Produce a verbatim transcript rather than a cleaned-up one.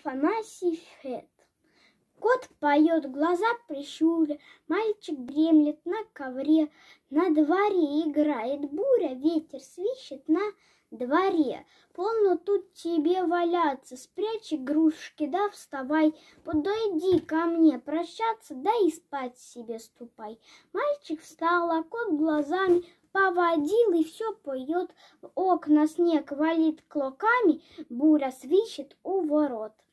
Афанасий Фет. Кот поет, глаза прищуря, мальчик дремлет на ковре. На дворе играет буря, ветер свищет на дворе. Полно тут тебе валяться, спрячь игрушки, да вставай. Подойди ко мне прощаться, да и спать себе ступай. Мальчик встал, а кот глазами поводил и все поет. В окна снег валит клоками, буря свищет у ворот.